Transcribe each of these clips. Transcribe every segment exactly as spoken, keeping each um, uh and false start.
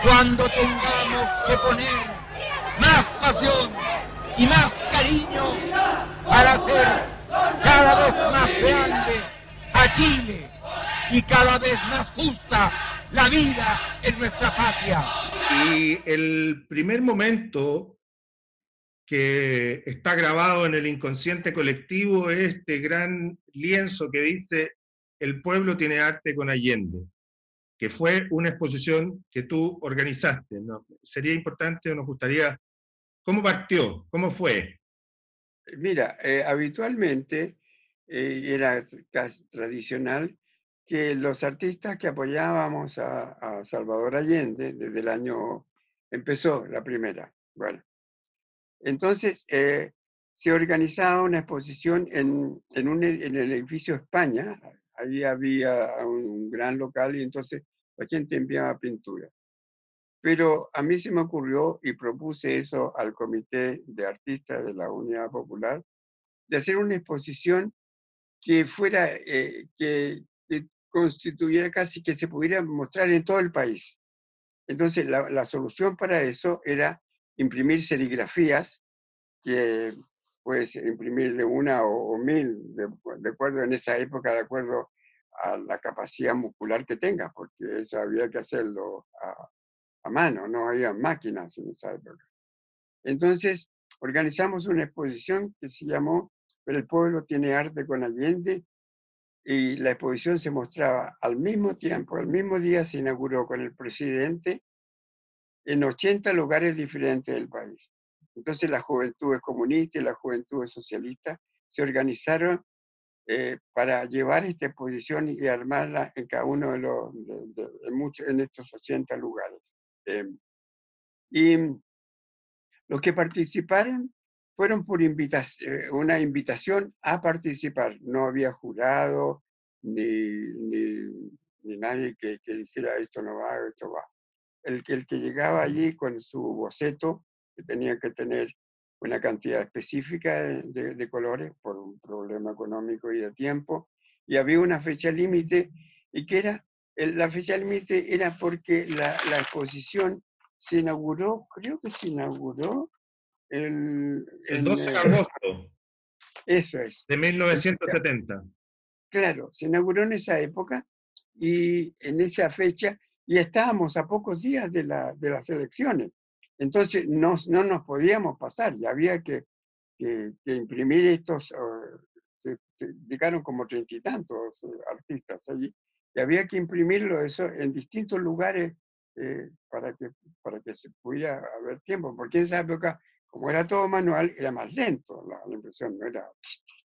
cuando tengamos que poner más pasión y más cariño para hacer cada vez más grande a Chile y cada vez más justa la vida en nuestra patria. Y el primer momento que está grabado en el inconsciente colectivo es este gran lienzo que dice "El pueblo tiene arte con Allende", que fue una exposición que tú organizaste, ¿no? Sería importante o nos gustaría, ¿cómo partió? ¿Cómo fue? Mira, eh, habitualmente eh, era casi tradicional que los artistas que apoyábamos a, a Salvador Allende desde el año, empezó la primera, bueno, entonces eh, se organizaba una exposición en, en, un, e- en el edificio España, ahí había un, un gran local y entonces la gente enviaba pintura. Pero a mí se me ocurrió y propuse eso al Comité de Artistas de la Unidad Popular, de hacer una exposición que fuera, eh, que, que constituyera casi que se pudiera mostrar en todo el país. Entonces, la, la solución para eso era imprimir serigrafías, que puedes imprimirle una o, o mil, de, de acuerdo en esa época, de acuerdo a la capacidad muscular que tengas, porque eso había que hacerlo a, a mano, no había máquinas en esa época. Entonces, organizamos una exposición que se llamó "El pueblo tiene arte con Allende", y la exposición se mostraba al mismo tiempo, al mismo día se inauguró con el presidente en ochenta lugares diferentes del país. Entonces las juventudes comunistas y las juventudes socialistas se organizaron eh, para llevar esta exposición y armarla en cada uno de los, de, de, en, mucho, en estos ochenta lugares. Eh, y los que participaron fueron por invitación, una invitación a participar. No había jurado, ni, ni, ni nadie que, que dijera esto no va, esto va. El que, el que llegaba allí con su boceto, que tenía que tener una cantidad específica de, de, de colores por un problema económico y de tiempo, y había una fecha límite, y que era, el, la fecha límite era porque la, la exposición se inauguró, creo que se inauguró el, El en, doce de eh, agosto eso es. de mil novecientos setenta. Claro, se inauguró en esa época y en esa fecha, y estábamos a pocos días de, la, de las elecciones. Entonces no, no nos podíamos pasar, y había que, que, que imprimir estos, uh, se, se llegaron como treinta y tantos uh, artistas allí, y había que imprimirlo eso en distintos lugares eh, para, que, para que se pudiera haber tiempo, porque en esa época, como era todo manual, era más lento la, la impresión, no era...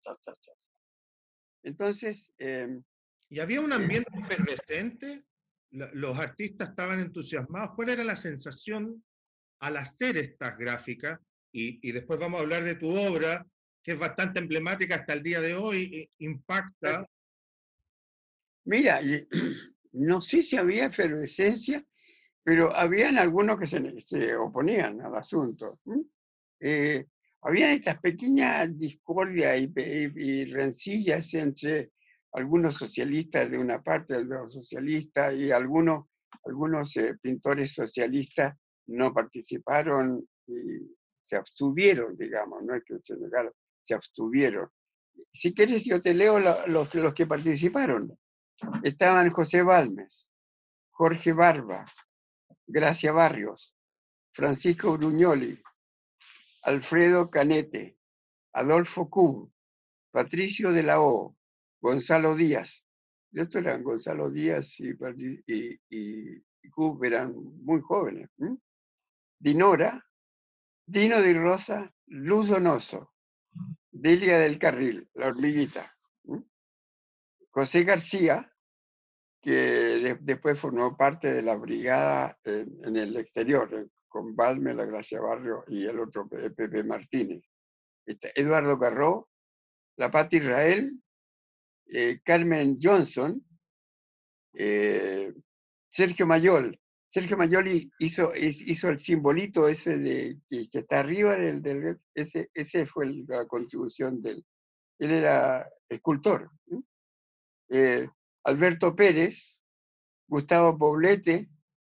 Entonces... Eh, ¿Y había un ambiente efervescente? ¿Los artistas estaban entusiasmados? ¿Cuál era la sensación al hacer estas gráficas? Y, y después vamos a hablar de tu obra, que es bastante emblemática hasta el día de hoy, impacta. Mira, y, no sé si había efervescencia, pero habían algunos que se, se oponían al asunto. Eh, habían estas pequeñas discordias y, y, y rencillas entre algunos socialistas de una parte de los socialistas y algunos, algunos eh, pintores socialistas no participaron y se abstuvieron, digamos, no es que se negaron, se abstuvieron. Si quieres, yo te leo lo, los, los que participaron. Estaban José Balmes, Jorge Barba, Gracia Barrios, Francisco Bruñoli, Alfredo Canete, Adolfo Kuhn, Patricio de la O, Gonzalo Díaz. Estos eran Gonzalo Díaz y, y, y, y Kuhn eran muy jóvenes. ¿eh? Dinora, Dino de Rosa, Luz Donoso, Delia del Carril, la hormiguita. ¿eh? José García, que de, después formó parte de la brigada en, en el exterior, eh, con Balme, la Gracia Barrio y el otro Pepe Martínez. Este, Eduardo Carró, la Pati Israel, eh, Carmen Johnson, eh, Sergio Mayol. Sergio Mayol hizo, hizo el simbolito ese de, que, que está arriba del, del ese, ese fue la contribución de él. Él era escultor. ¿eh? Eh, Alberto Pérez, Gustavo Poblete,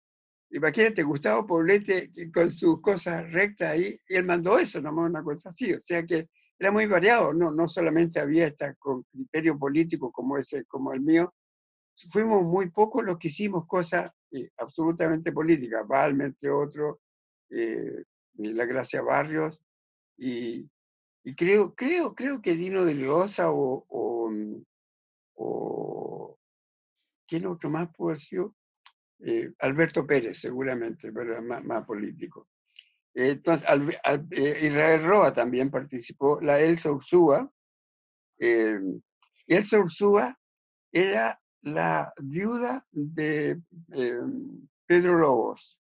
Imagínate, Gustavo Poblete con sus cosas rectas ahí, y él mandó eso, nomás una cosa así, o sea que era muy variado, no, no solamente había esta con criterio político como ese, como el mío, fuimos muy pocos los que hicimos cosas eh, absolutamente políticas, Balme, entre otros, eh, La Gracia Barrios, y, y creo, creo, creo que Dino de Rosa o, o, o ¿quién otro más pudo haber sido? Eh, Alberto Pérez, seguramente, pero era más, más político. Eh, entonces, al, al, eh, Israel Roa también participó, la Elsa Ursúa. Eh, Elsa Ursúa era la viuda de eh, Pedro Lobos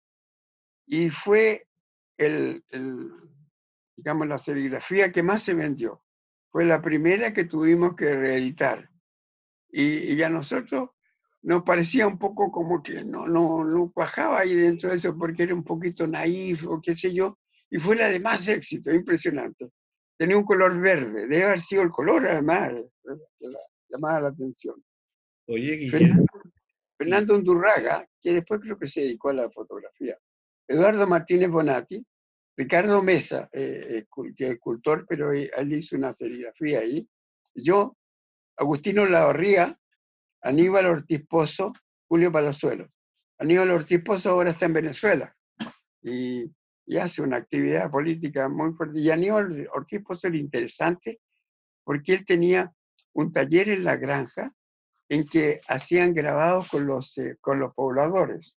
y fue el, el, digamos, la serigrafía que más se vendió. Fue la primera que tuvimos que reeditar. Y, y a nosotros nos parecía un poco como que no, no, no cuajaba ahí dentro de eso porque era un poquito naif o qué sé yo, y fue la de más éxito, impresionante. Tenía un color verde, debe haber sido el color además que la, llamaba la atención. Oye, Guillermo, Fernando, Fernando Undurraga, que después creo que se dedicó a la fotografía, Eduardo Martínez Bonatti, Ricardo Mesa, eh, que es escultor, pero él hizo una serigrafía ahí, yo, Agustino Lavarría, Aníbal Ortiz Pozo, Julio Palazuelos. Aníbal Ortiz Pozo ahora está en Venezuela y, y hace una actividad política muy fuerte. Y Aníbal Ortiz Pozo era interesante porque él tenía un taller en la granja en que hacían grabados con los, eh, con los pobladores.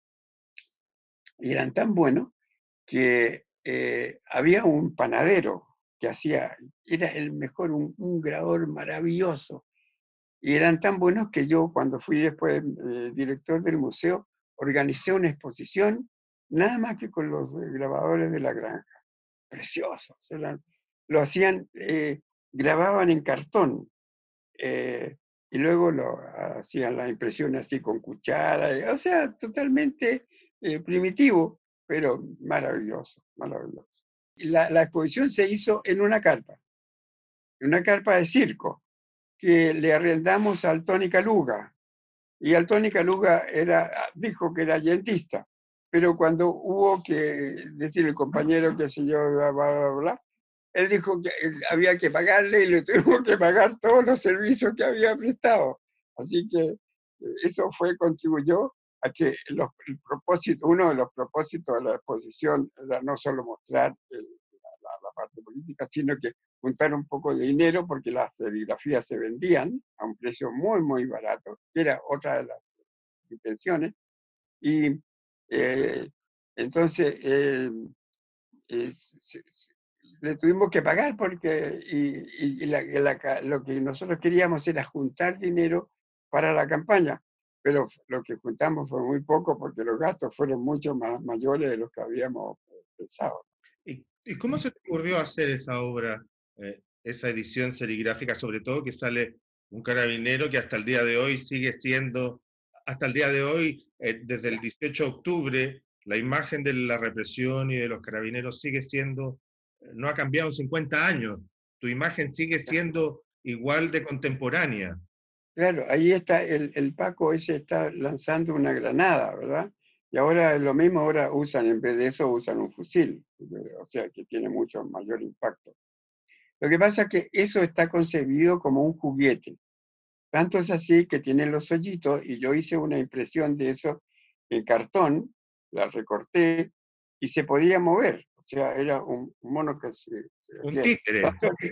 Y eran tan buenos que eh, había un panadero que hacía, era el mejor, un, un grabador maravilloso. Y eran tan buenos que yo, cuando fui después eh, director del museo, organicé una exposición, nada más que con los grabadores de la granja. Preciosos. Eran, lo hacían, eh, grababan en cartón. Eh, y luego lo hacían la impresión así con cuchara, o sea, totalmente eh, primitivo, pero maravilloso, maravilloso. La, la exposición se hizo en una carpa, en una carpa de circo, que le arrendamos al Tony Caluga, y al Tony Caluga era, dijo que era allendista, pero cuando hubo que decir el compañero que se yo, bla, bla, bla, bla, él dijo que había que pagarle y le tuvimos que pagar todos los servicios que había prestado. Así que eso fue, contribuyó a que los, el propósito, uno de los propósitos de la exposición era no solo mostrar el, la, la parte política, sino que juntar un poco de dinero porque las serigrafías se vendían a un precio muy, muy barato, que era otra de las intenciones. Y eh, entonces eh, eh, se, se, le tuvimos que pagar porque y, y, y la, la, lo que nosotros queríamos era juntar dinero para la campaña, pero lo que juntamos fue muy poco porque los gastos fueron mucho más mayores de los que habíamos pensado. ¿Y, y cómo se te ocurrió hacer esa obra, eh, esa edición serigráfica, sobre todo que sale un carabinero que hasta el día de hoy sigue siendo, hasta el día de hoy, eh, desde el dieciocho de octubre, la imagen de la represión y de los carabineros sigue siendo, no ha cambiado en cincuenta años, tu imagen sigue siendo igual de contemporánea? Claro, ahí está, el, el Paco ese está lanzando una granada, ¿verdad? Y ahora es lo mismo, ahora usan, en vez de eso, usan un fusil, o sea, que tiene mucho mayor impacto. Lo que pasa es que eso está concebido como un juguete. Tanto es así que tiene los hoyitos, y yo hice una impresión de eso en cartón, la recorté, y se podía mover. O sea, era un mono que se, se Un hacía. títere.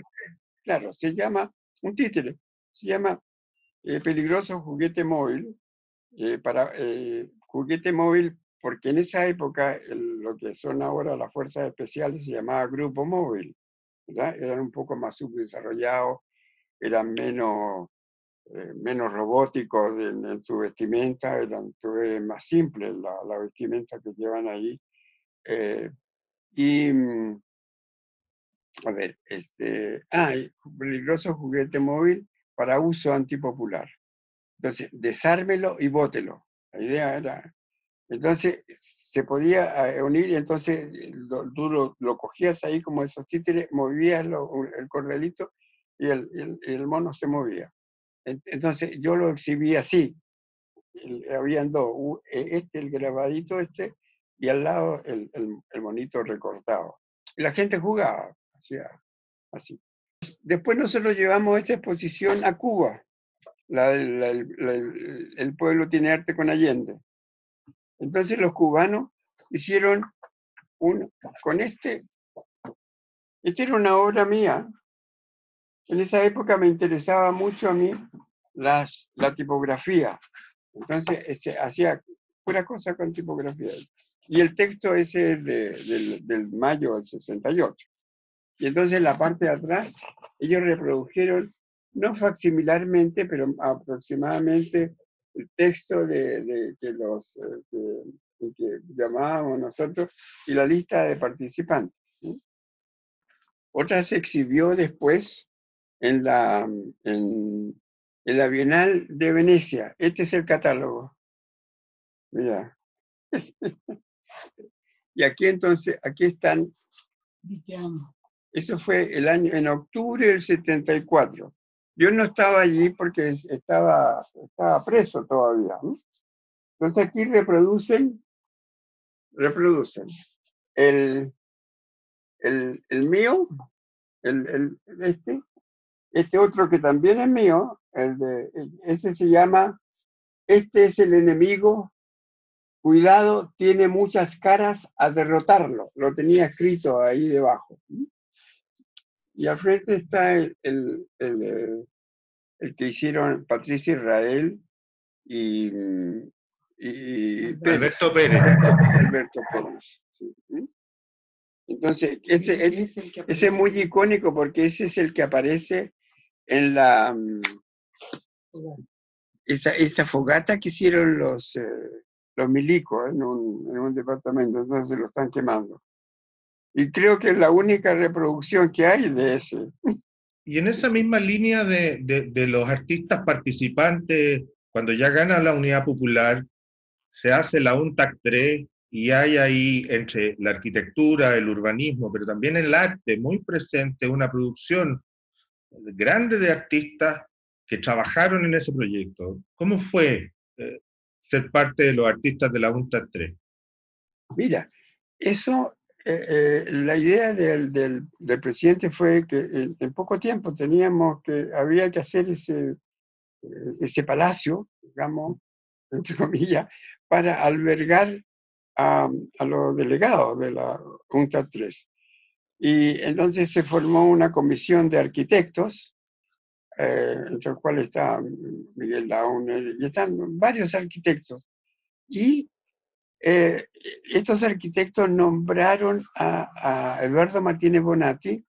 Claro, se llama un títere. Se llama eh, peligroso juguete móvil. Eh, para eh, juguete móvil, porque en esa época el, lo que son ahora las fuerzas especiales se llamaba grupo móvil, ¿verdad? Eran un poco más subdesarrollados, eran menos, eh, menos robóticos en, en su vestimenta, eran eh, más simples la, la, vestimenta que llevan ahí. Eh, y, a ver, este, ah, peligroso juguete móvil para uso antipopular. Entonces, desármelo y bótelo. La idea era... Entonces, se podía unir y entonces lo, tú lo, lo cogías ahí como esos títeres, movías lo, el cordelito y el, el, el mono se movía. Entonces, yo lo exhibí así. el- habían dos, u- e- este, el grabadito este, y al lado el, el- el monito recortado. Y la gente jugaba, hacía así. Después nosotros llevamos esa exposición a Cuba, la, del- la- la- el, el pueblo tiene arte con Allende. Entonces los cubanos hicieron un, con este, esta era una obra mía. En esa época me interesaba mucho a mí las, la tipografía. Entonces ese, hacía pura cosa con tipografía. Y el texto ese de, del, del mayo del sesenta y ocho. Y entonces en la parte de atrás ellos reprodujeron, no facsimilarmente, pero aproximadamente el texto de, de que los eh, que, que llamábamos nosotros y la lista de participantes, ¿sí? Otra se exhibió después en la, en, en la Bienal de Venecia. Este es el catálogo. Mira. Y aquí entonces, aquí están. Eso fue el año, en octubre del setenta y cuatro. Yo no estaba allí porque estaba, estaba preso todavía, ¿no? Entonces aquí reproducen, reproducen el, el, el mío, el, el, este, este otro que también es mío, el de, ese se llama, este es el enemigo, cuidado, tiene muchas caras a derrotarlo. Lo tenía escrito ahí debajo. Y al frente está el, el, el, el que hicieron Patricia Israel y, y Pérez. Alberto Pérez. Alberto Pérez. Sí. Entonces, este, ese, ese es muy icónico porque ese es el que aparece en la esa, esa fogata que hicieron los, eh, los milicos en un, en un departamento, entonces lo están quemando. Y creo que es la única reproducción que hay de ese. Y en esa misma línea de, de, de los artistas participantes, cuando ya gana la Unidad Popular, se hace la UNTAC tres y hay ahí entre la arquitectura, el urbanismo, pero también el arte muy presente, una producción grande de artistas que trabajaron en ese proyecto. ¿Cómo fue eh, ser parte de los artistas de la UNTAC tres? Mira, eso, eh, eh, la idea del, del, del presidente fue que en, en poco tiempo teníamos que, había que hacer ese, ese palacio, digamos, entre comillas, para albergar a, a los delegados de la UNTAC tres. Y entonces se formó una comisión de arquitectos, eh, entre los cuales está Miguel Dauner, y están varios arquitectos. Y eh, estos arquitectos nombraron a, a Eduardo Martínez Bonatti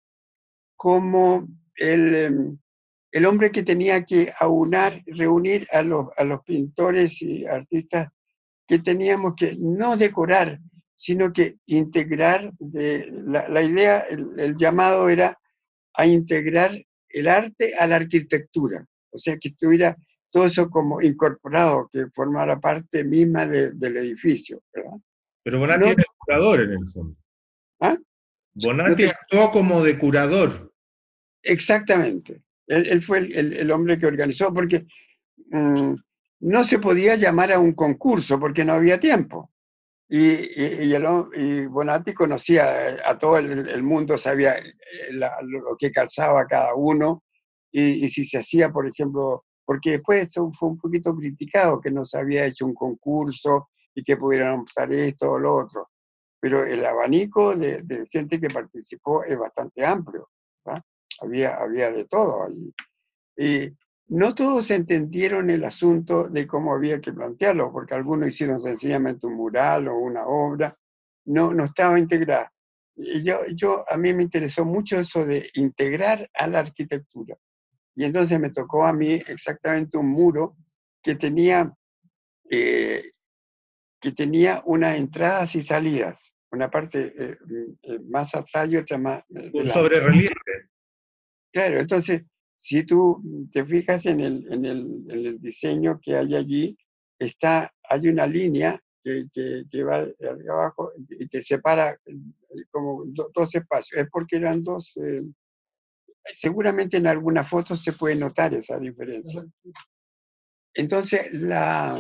como el, el hombre que tenía que aunar, reunir a los, a los pintores y artistas que teníamos que no decorar, sino que integrar. De, la, la idea, el, el llamado era a integrar el arte a la arquitectura, o sea, que estuviera todo eso como incorporado, que formara parte misma de, del edificio, ¿verdad? Pero Bonatti No, era el curador en el fondo. ¿ah? Bonatti No te, actuó como de curador. exactamente. Él, él fue el, el, el, hombre que organizó, porque mmm, no se podía llamar a un concurso porque no había tiempo. Y, y, y, el, y Bonatti conocía a todo el, el mundo, sabía la, lo que calzaba cada uno, y, y si se hacía, por ejemplo, porque después eso fue un poquito criticado, que no se había hecho un concurso y que pudieran usar esto o lo otro. Pero el abanico de, de gente que participó es bastante amplio, ¿verdad? Había, había de todo allí. Y no todos entendieron el asunto de cómo había que plantearlo, porque algunos hicieron sencillamente un mural o una obra, no, no estaba integrada. Y yo, yo, a mí me interesó mucho eso de integrar a la arquitectura. Y entonces me tocó a mí exactamente un muro que tenía, eh, que tenía unas entradas y salidas, una parte eh, más atrás y otra más delante. Un sobrerelieve. Claro, entonces, si tú te fijas en el, en el, en el diseño que hay allí, está, hay una línea que, que, que va de abajo y que separa como dos espacios. Es porque eran dos, eh, seguramente en algunas fotos se puede notar esa diferencia. entonces, la,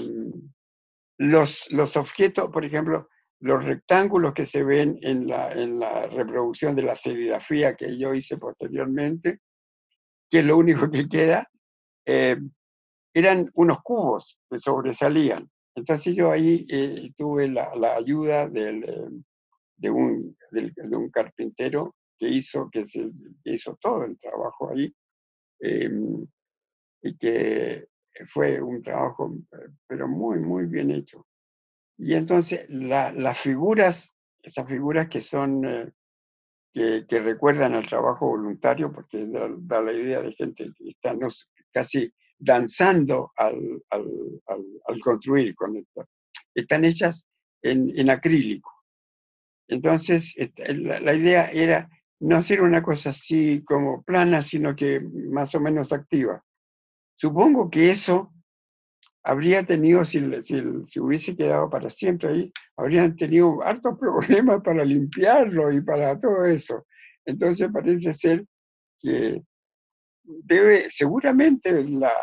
los, los objetos, por ejemplo, los rectángulos que se ven en la, en la reproducción de la serigrafía que yo hice posteriormente, que es lo único que queda, eh, eran unos cubos que sobresalían. Entonces yo ahí eh, tuve la, la ayuda del, eh, de, un, del, de un carpintero que hizo, que se, que hizo todo el trabajo ahí, eh, y que fue un trabajo, pero muy, muy bien hecho. Y entonces la, las figuras, esas figuras que son, eh, que, que, recuerdan al trabajo voluntario, porque da, da la idea de gente que está no, casi danzando al, al, al, al construir con esto. Están hechas en, en acrílico. Entonces, la, la idea era no hacer una cosa así como plana, sino que más o menos activa. Supongo que eso habría tenido, si, si, si hubiese quedado para siempre ahí, habrían tenido hartos problemas para limpiarlo y para todo eso. Entonces parece ser que debe, seguramente la,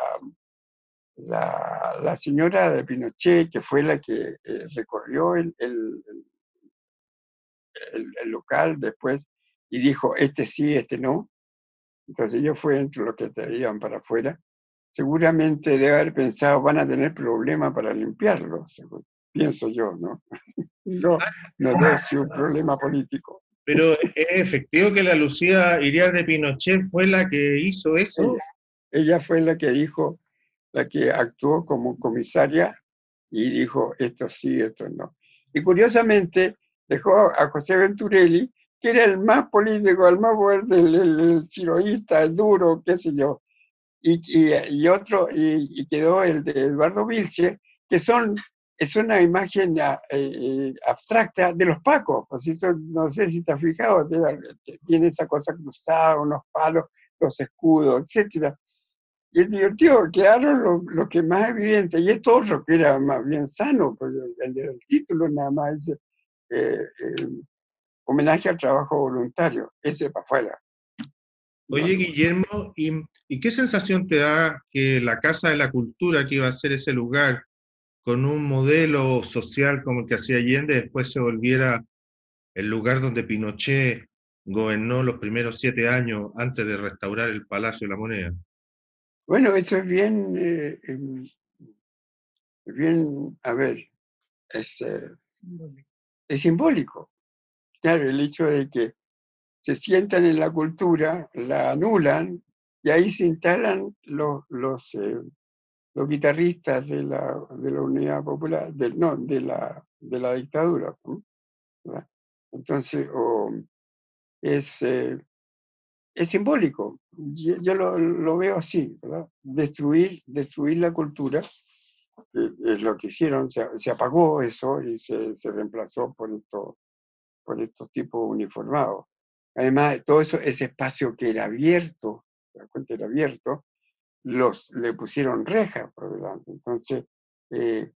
la, la señora de Pinochet, que fue la que eh, recorrió el, el, el, el local después y dijo, este sí, este no. Entonces ellos fue entre los que traían para afuera. Seguramente debe haber pensado, van a tener problemas para limpiarlo, pienso yo, ¿no? No, no debe ser un problema político. Pero es efectivo que la Lucía Iriar de Pinochet fue la que hizo eso. Ella, ella fue la que dijo, la que actuó como comisaria y dijo, esto sí, esto no. Y curiosamente dejó a José Venturelli, que era el más político, el más fuerte, el, el, el ciroísta, el duro, qué sé yo, y, y, y otro, y, y quedó el de Eduardo Vilche, que son, es una imagen eh, abstracta de los pacos, pues eso, no sé si te has fijado, tiene esa cosa cruzada, unos palos, los escudos, etcétera. Y es divertido, quedaron lo, lo que más evidente, y esto otro que era más bien sano, pues el, el título nada más dice eh, eh, homenaje al trabajo voluntario, ese para afuera. Oye, Guillermo, ¿y, ¿y qué sensación te da que la Casa de la Cultura, que iba a ser ese lugar, con un modelo social como el que hacía Allende, después se volviera el lugar donde Pinochet gobernó los primeros siete años antes de restaurar el Palacio de la Moneda? Bueno, eso es bien, eh, bien, a ver, es, eh, es simbólico. Claro, el hecho de que se sientan en la cultura, la anulan, y ahí se instalan los, los, eh, los guitarristas de la, de la Unidad Popular, del, no, de la, de la dictadura. ¿Verdad? Entonces, oh, es, eh, es simbólico. Yo, yo lo, lo, veo así, ¿verdad? Destruir, destruir la cultura, eh, es lo que hicieron, se, se apagó eso y se, se reemplazó por, esto, por estos tipos uniformados. Además, todo eso, ese espacio que era abierto, la cuenta era abierto, los, le pusieron rejas por delante. Entonces, eh,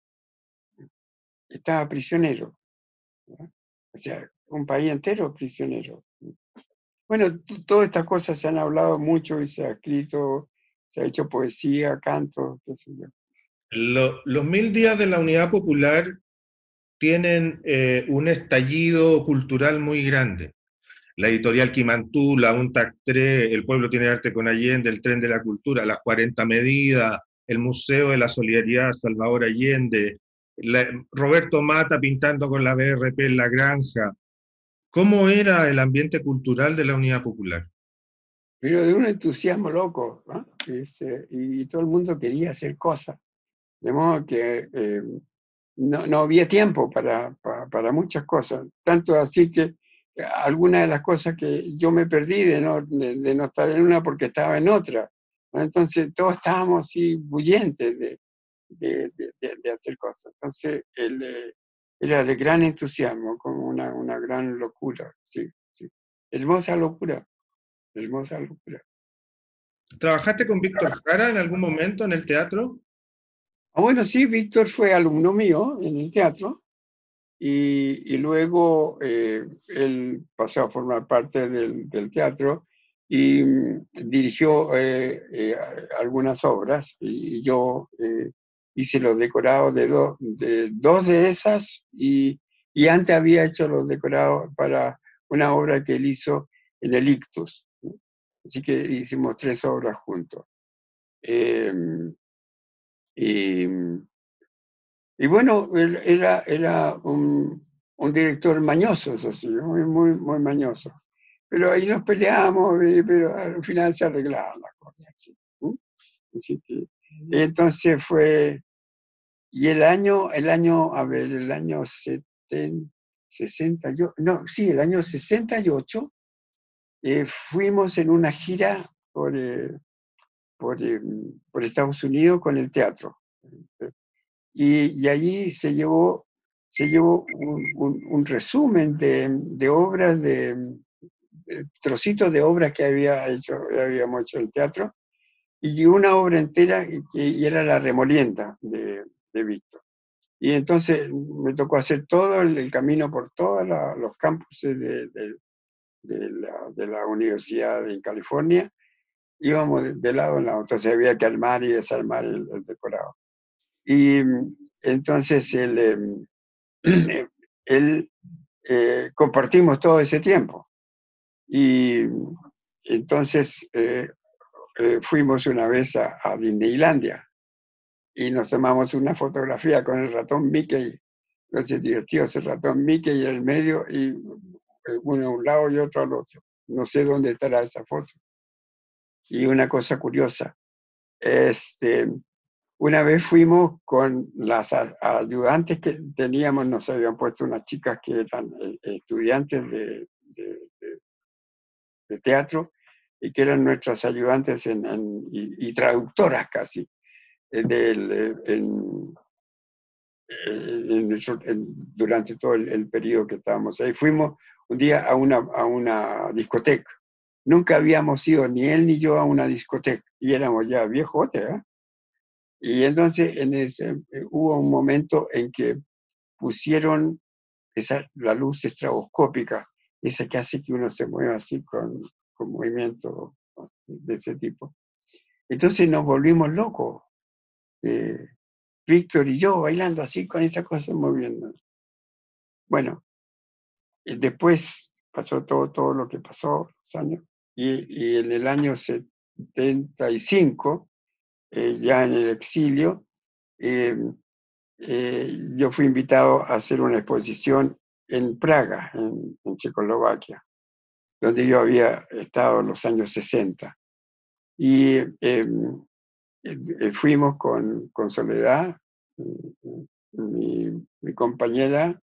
estaba prisionero. ¿Verdad? O sea, un país entero prisionero. Bueno, todas estas cosas se han hablado mucho y se ha escrito, se ha hecho poesía, canto, qué sé yo. Lo, los mil días de la Unidad Popular tienen eh, un estallido cultural muy grande. La editorial Quimantú, la UNTAC tres, El Pueblo tiene arte con Allende, el Tren de la Cultura, las cuarenta medidas, el Museo de la Solidaridad Salvador Allende, la, Roberto Mata pintando con la B R P en la granja. ¿Cómo era el ambiente cultural de la Unidad Popular? Pero de un entusiasmo loco, ¿no? Es, eh, y todo el mundo quería hacer cosas. De modo que eh, no, no había tiempo para, para, para muchas cosas. Tanto así que algunas de las cosas que yo me perdí de no, de, de no estar en una porque estaba en otra. ¿No? Entonces todos estábamos así bullentes de, de, de, de hacer cosas. Entonces el, eh, era de gran entusiasmo, como una, una gran locura. Sí, sí. Hermosa locura, hermosa locura. ¿Trabajaste con Víctor Jara en algún momento en el teatro? Ah, bueno, sí, Víctor fue alumno mío en el teatro y, y luego eh, él pasó a formar parte del, del teatro y mm, dirigió eh, eh, algunas obras y, y yo eh, hice los decorados de, do, de dos de esas y, y antes había hecho los decorados para una obra que él hizo en el Ictus, ¿no? Así que hicimos tres obras juntos. Eh, y, y bueno, él era, era un, un director mañoso, eso sí, muy, muy, muy mañoso. Pero ahí nos peleamos, pero al final se arreglaban las cosas. ¿Sí? Así que, entonces fue, y el año, el año, a ver, el año setenta, sesenta, yo, no, sí, el año sesenta y ocho, eh, fuimos en una gira por, eh, por, eh, por Estados Unidos con el teatro. Y, y allí se llevó, se llevó un, un, un resumen de, de obras, de, de trocitos de obras que había hecho, habíamos hecho el teatro, y una obra entera, que y era La Remolienda de, de Víctor. Y entonces me tocó hacer todo el, el camino por todos la, los campuses de, de, de, la, de la universidad en California. Íbamos de, de lado en lado, entonces había que armar y desarmar el, el decorado. Y entonces el, eh, el, eh, compartimos todo ese tiempo. Y entonces eh, eh, fuimos una vez a, a Disneylandia y nos tomamos una fotografía con el ratón Mickey. Entonces divertido ese ratón Mickey en el medio y uno a un lado y otro al otro. No sé dónde estará esa foto. Y una cosa curiosa, este, una vez fuimos con las ayudantes que teníamos, nos habían puesto unas chicas que eran estudiantes de, de, de, de teatro y que eran nuestras ayudantes en, en, y, y traductoras casi del, en, en, en, durante todo el, el periodo que estábamos ahí. Fuimos un día a una, a una discoteca. Nunca habíamos ido, ni él ni yo, a una discoteca. Y éramos ya viejotes, ¿eh? Y entonces en ese, eh, hubo un momento en que pusieron esa, la luz estroboscópica, esa que hace que uno se mueva así con, con movimiento de ese tipo. Entonces nos volvimos locos. Eh, Víctor y yo bailando así con esa cosa moviendo. Bueno, después pasó todo, todo lo que pasó, los años, y, y en el año setenta y cinco, eh, ya en el exilio, eh, eh, yo fui invitado a hacer una exposición en Praga, en, en Checoslovaquia, donde yo había estado en los años sesenta. Y eh, eh, fuimos con, con Soledad, mi, mi compañera,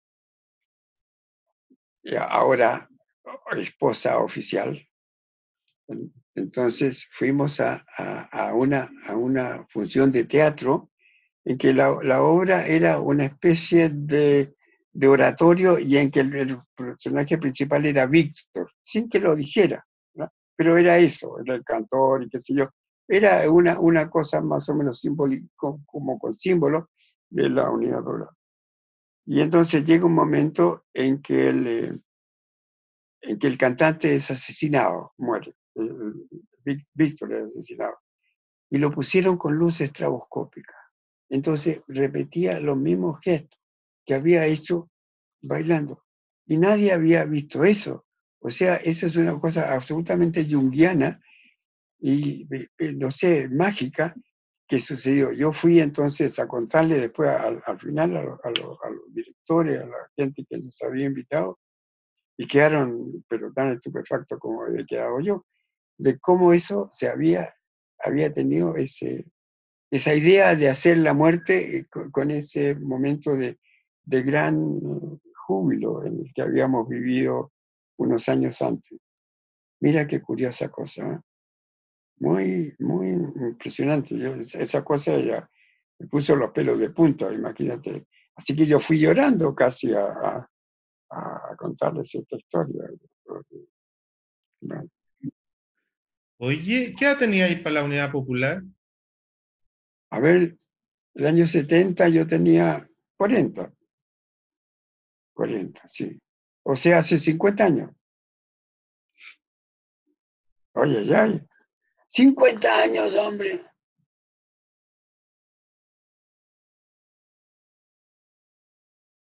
ahora esposa oficial. Entonces fuimos a, a, a, una, a una función de teatro en que la, la obra era una especie de, de oratorio y en que el, el personaje principal era Víctor, sin que lo dijera, ¿no? Pero era eso, era el cantor y qué sé yo. Era una, una cosa más o menos simbólica, como con símbolo de la unidad rural. Y entonces llega un momento en que el, en que el cantante es asesinado, muere. Víctor es asesinado. Y lo pusieron con luz estroboscópica. Entonces repetía los mismos gestos que había hecho bailando. Y nadie había visto eso. O sea, eso es una cosa absolutamente junguiana y, no sé, mágica que sucedió. Yo fui entonces a contarle después al, al final a, a, los, a los directores, a la gente que nos había invitado, y quedaron, pero tan estupefactos como había quedado yo, de cómo eso se había, había tenido ese, esa idea de hacer la muerte con, con ese momento de, de gran júbilo en el que habíamos vivido unos años antes. Mira qué curiosa cosa, ¿eh? Muy, muy impresionante. Yo, esa cosa ya me puso los pelos de punta, imagínate. Así que yo fui llorando casi a, a, a contarles esta historia. Bueno. Oye, ¿qué edad tenía ahí para la Unidad Popular? A ver, el año setenta yo tenía cuarenta. cuarenta, sí. O sea, hace cincuenta años. Oye, ya. cincuenta años, hombre.